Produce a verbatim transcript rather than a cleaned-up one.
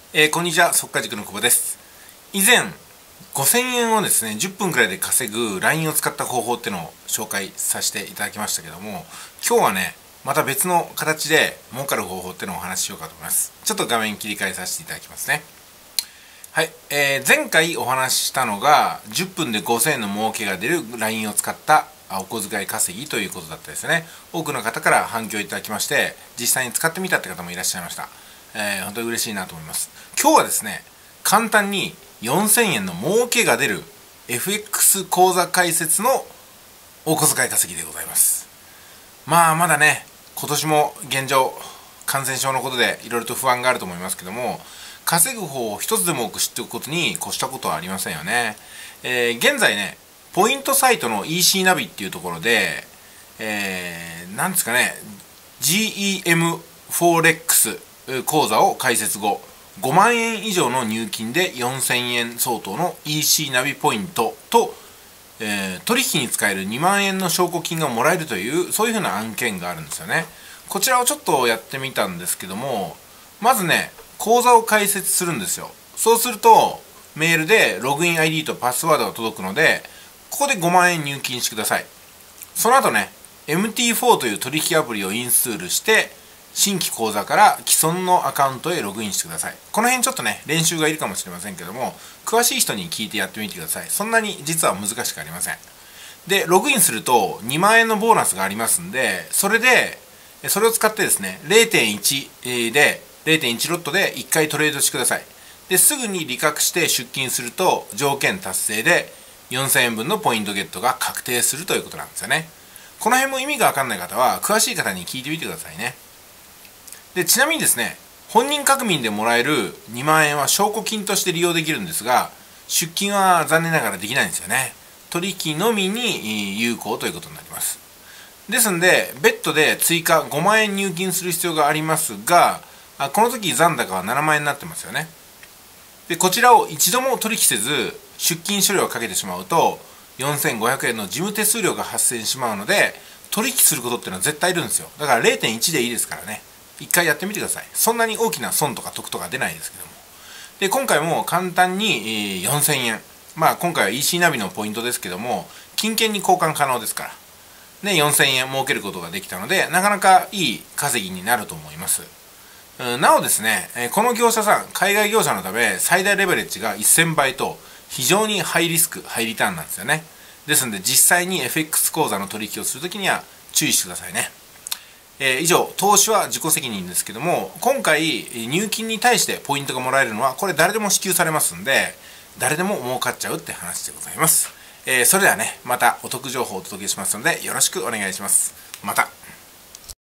えー、こんにちは、速稼塾の久保です。以前、ごせんえんをですね、じゅっぷんくらいで稼ぐ ライン を使った方法っていうのを紹介させていただきましたけども、今日はね、また別の形で儲かる方法っていうのをお話ししようかと思います。ちょっと画面切り替えさせていただきますね。はい、えー、前回お話ししたのが、じゅっぷんでごせんえんの儲けが出る ライン を使ったお小遣い稼ぎということだったですね。多くの方から反響いただきまして、実際に使ってみたって方もいらっしゃいました。えー、本当に嬉しいなと思います。今日はですね、簡単によんせんえんの儲けが出る エフエックス 口座開設のお小遣い稼ぎでございます。まあまだね、今年も現状感染症のことでいろいろと不安があると思いますけども、稼ぐ方を一つでも多く知っておくことに越したことはありませんよね。えー、現在ね、ポイントサイトの イーシー ナビっていうところで、えー、なんですかね、ジーイーエム フォーレックス口座を開設後、ごまんえん以上の入金でよんせんえん相当の イーシー ナビポイントと、えー、取引に使えるにまんえんの証拠金がもらえるという、そういうふうな案件があるんですよね。こちらをちょっとやってみたんですけども、まずね、口座を開設するんですよ。そうすると、メールでログイン アイディー とパスワードが届くので、ここでごまんえん入金してください。その後ね、エムティーフォー という取引アプリをインストールして、新規口座から既存のアカウントへログインしてください。この辺ちょっとね、練習がいるかもしれませんけども、詳しい人に聞いてやってみてください。そんなに実は難しくありません。で、ログインするとにまんえんのボーナスがありますんで、それで、それを使ってですね、れいてんいち で、れいてんいちロットでいっかいトレードしてください。で、すぐに利確して出金すると、条件達成でよんせんえんぶんのポイントゲットが確定するということなんですよね。この辺も意味がわかんない方は、詳しい方に聞いてみてくださいね。で、ちなみにですね、本人確認でもらえるにまんえんは証拠金として利用できるんですが、出金は残念ながらできないんですよね。取引のみに有効ということになります。ですんで、別途で追加ごまんえん入金する必要がありますが、この時残高はななまんえんになってますよね。で、こちらを一度も取引せず、出金処理をかけてしまうと、よんせんごひゃくえんの事務手数料が発生してしまうので、取引することっていうのは絶対いるんですよ。だから れいてんいち でいいですからね。一回やってみてください。そんなに大きな損とか得とか出ないですけども。で、今回も簡単によんせんえん。まあ今回は イーシー ナビのポイントですけども、金券に交換可能ですから。で、よんせんえん儲けることができたので、なかなかいい稼ぎになると思います。なおですね、この業者さん、海外業者のため最大レベレッジがせんばいと非常にハイリスク、ハイリターンなんですよね。ですので実際に エフエックス 口座の取引をするときには注意してくださいね。えー、以上、投資は自己責任ですけども、今回入金に対してポイントがもらえるのはこれ誰でも支給されますんで、誰でも儲かっちゃうって話でございます。えー、それではね、またお得情報をお届けしますのでよろしくお願いします。また。